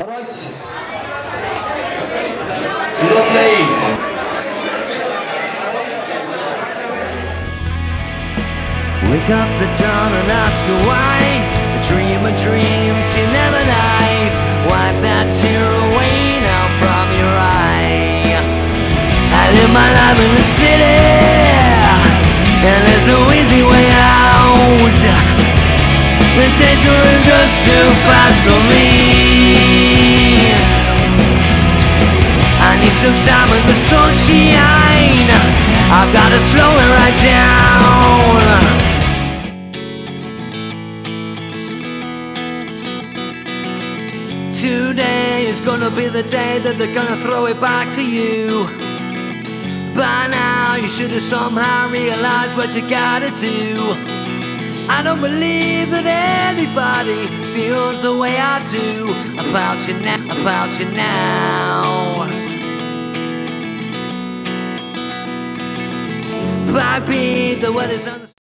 Alright. Lovely. Wake up the dawn and ask her why. A dream of dreams, she never dies. Wipe that tear away now from your eye. I live my life in the city, and there's no easy way out. The days are just too fast for me. I need some time in the sunshine. I've gotta slow it right down. Today is gonna be the day that they're gonna throw it back to you. By now you should have somehow realized what you gotta do. I don't believe that anybody feels the way I do about you now, about you now. Backbeat, the word is